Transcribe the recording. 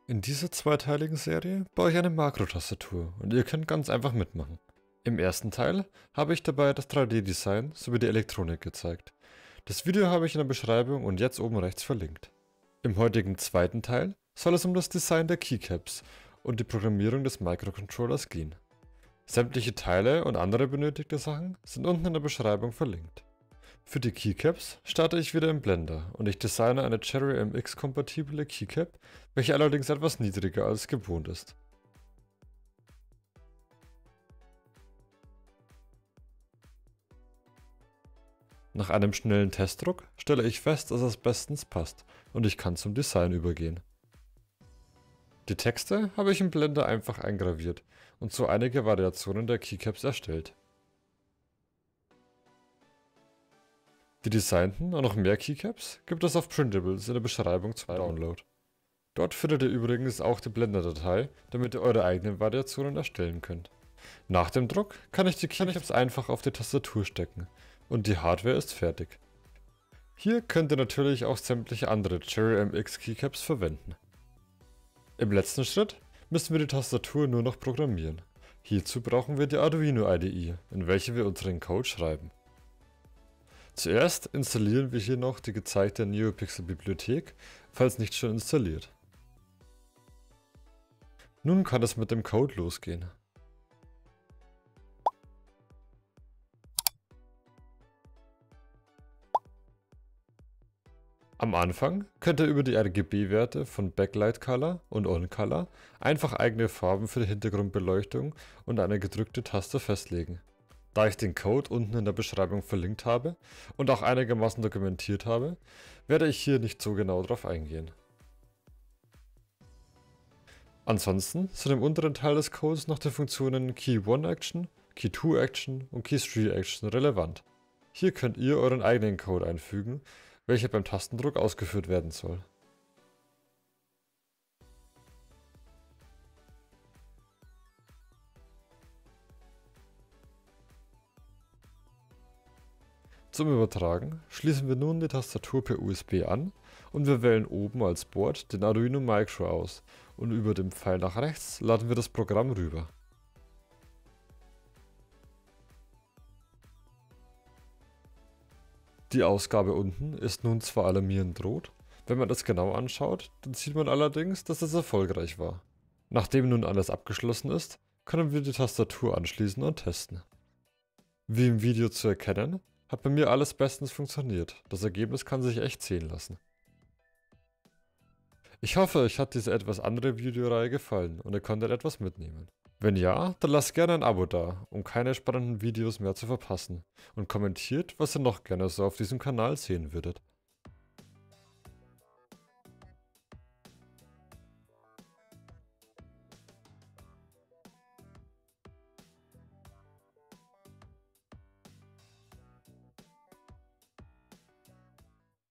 In dieser zweiteiligen Serie baue ich eine Makrotastatur und ihr könnt ganz einfach mitmachen. Im ersten Teil habe ich dabei das 3D-Design sowie die Elektronik gezeigt. Das Video habe ich in der Beschreibung und jetzt oben rechts verlinkt. Im heutigen zweiten Teil soll es um das Design der Keycaps und die Programmierung des Microcontrollers gehen. Sämtliche Teile und andere benötigte Sachen sind unten in der Beschreibung verlinkt. Für die Keycaps starte ich wieder im Blender und ich designe eine Cherry MX kompatible Keycap, welche allerdings etwas niedriger als gewohnt ist. Nach einem schnellen Testdruck stelle ich fest, dass es bestens passt und ich kann zum Design übergehen. Die Texte habe ich im Blender einfach eingraviert und so einige Variationen der Keycaps erstellt. Die designten und noch mehr Keycaps gibt es auf Printables in der Beschreibung zum Download. Dort findet ihr übrigens auch die Blender-Datei, damit ihr eure eigenen Variationen erstellen könnt. Nach dem Druck kann ich die Keycaps einfach auf die Tastatur stecken und die Hardware ist fertig. Hier könnt ihr natürlich auch sämtliche andere Cherry MX Keycaps verwenden. Im letzten Schritt müssen wir die Tastatur nur noch programmieren. Hierzu brauchen wir die Arduino IDE, in welche wir unseren Code schreiben. Zuerst installieren wir hier noch die gezeigte NeoPixel Bibliothek, falls nicht schon installiert. Nun kann es mit dem Code losgehen. Am Anfang könnt ihr über die RGB-Werte von Backlight Color und On Color einfach eigene Farben für die Hintergrundbeleuchtung und eine gedrückte Taste festlegen. Da ich den Code unten in der Beschreibung verlinkt habe und auch einigermaßen dokumentiert habe, werde ich hier nicht so genau drauf eingehen. Ansonsten sind im unteren Teil des Codes noch die Funktionen Key1Action, Key2Action und Key3Action relevant. Hier könnt ihr euren eigenen Code einfügen, welcher beim Tastendruck ausgeführt werden soll. Zum Übertragen schließen wir nun die Tastatur per USB an und wir wählen oben als Board den Arduino Micro aus und über dem Pfeil nach rechts laden wir das Programm rüber. Die Ausgabe unten ist nun zwar alarmierend rot, wenn man das genau anschaut, dann sieht man allerdings, dass es erfolgreich war. Nachdem nun alles abgeschlossen ist, können wir die Tastatur anschließen und testen. Wie im Video zu erkennen, hat bei mir alles bestens funktioniert, das Ergebnis kann sich echt sehen lassen. Ich hoffe, euch hat diese etwas andere Videoreihe gefallen und ihr konntet etwas mitnehmen. Wenn ja, dann lasst gerne ein Abo da, um keine spannenden Videos mehr zu verpassen und kommentiert, was ihr noch gerne so auf diesem Kanal sehen würdet.